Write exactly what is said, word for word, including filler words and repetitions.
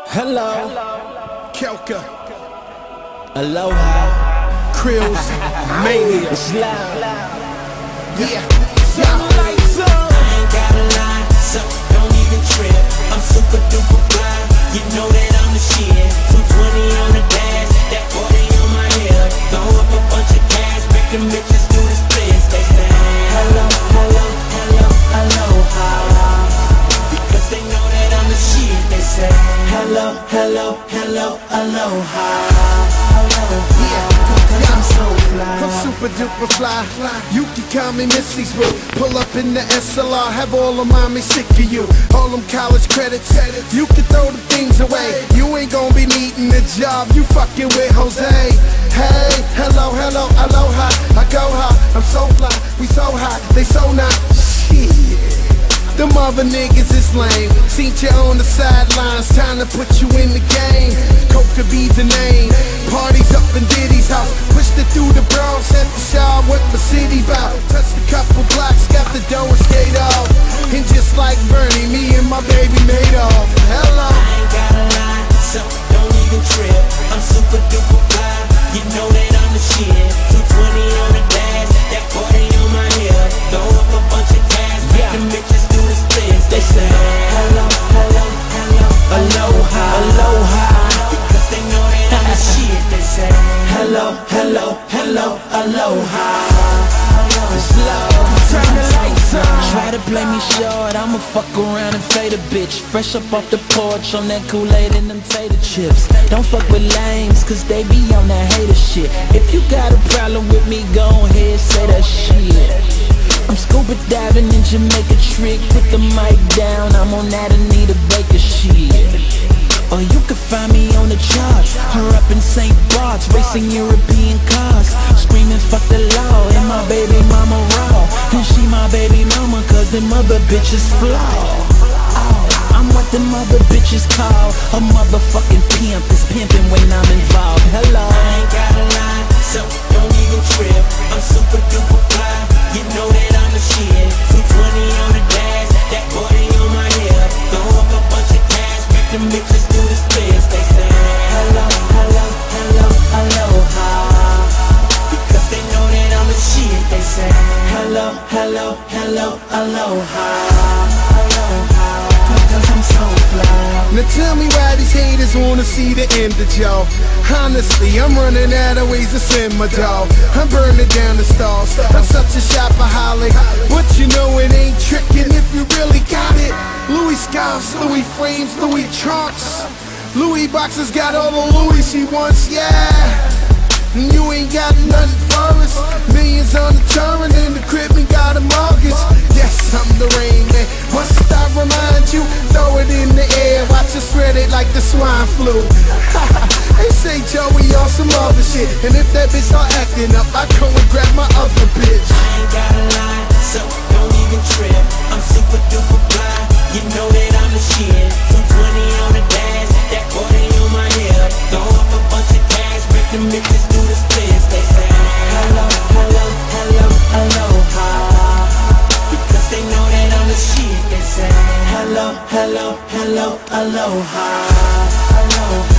Hello, Kelka, aloha, Krills, Mania. it's loud. Yeah, Turn the lights on. I ain't gotta lie, so don't even trip. I'm super duper fly, you know that I'm the shit. two twenty on the dash, that forty on my hip. Throw up a bunch of cash, make them bitches do the splits. They say hello, hello, hello, aloha, because they know that I'm the shit. They say hello, hello, hello, aloha. I'm so fly. I'm super duper fly. You can call me Missy's Boo. Pull up in the S L R, have all of mommy sick of you. All them college credits, you can throw the things away. You ain't gonna be needing a job, you fucking with Jose. Hey, hello, hello, aloha. I go high, I'm so fly. We so high, they so not. Shit. Them other niggas is lame. Seen you on the sidelines, time to put you in the game. Coke could be the name. Parties up in Diddy's house. Pushed it through the Bronx, at the shop, what the city bout. Touched a couple blocks, got the dough and skate off. And just like Bernie, me and my baby made off. Hello. I ain't gotta lie, so don't even trip. I'm super duper fly, you know that I'm the shit. two twenty on the dash, that forty on my hip. Throw up a bunch of cash, make them bitches do the splits. They say hello, hello, hello, aloha, aloha, because they know that I'm the shit. They say hello, hello, hello, aloha. It's loud. Turn the lights on. Try to play me short, I'ma fuck around and fade a bitch. Fresh up off the porch on that Kool-Aid and them tater chips. Don't fuck with lames, cause they be on that hater shit. If you got a problem with me, go ahead, say that shit. I'm scuba diving in Jamaica trick, put the mic down, I'm on that Anita Baker shit. Or you can find me on the charts, her up in Saint Bart's, racing European cars, screaming fuck the law, and my baby mama raw. And she my baby mama, cause them other bitches flaw. Oh, I'm what them other bitches call a motherfucking pimp, is pimping when I'm involved. Hello. I ain't gotta lie, so don't even trip. I'm super duper fly, you know that I'm the shit. two twenty on the dash, that forty on my hip. Throw up a bunch of cash, make them bitches do the splits. They say hello, hello, hello, aloha, because they know that I'm the shit. They say hello, hello, hello, aloha, aloha, because I'm so fly. Now tell me why these haters wanna see the end of y'all. Honestly, I'm running out of ways to send my dog. I'm burning down the stalls. I'm such a shopaholic, but you know it ain't tricking if you really got it. Louis scarves, Louis frames, Louis trunks, Louis boxes, got all the Louis she wants, yeah. And you ain't got nothing for us. Millions on the turn in the crib and got a mortgage. Yes, I'm the rain man. Must I remind you? Throw it in the air, watch us spread it like the swine flu. They say Joey on some other shit, and if that bitch start acting up, I go and grab my other bitch. I ain't gotta lie, so don't even trip. I'm super duper fly, you know that I'm the shit. two twenty on the dash, that forty on my hip. Throw up a bunch of cash, make them bitches do the splits. They say hello, hello, hello, aloha, because they know that I'm the shit. They say hello, hello, hello, aloha, aloha.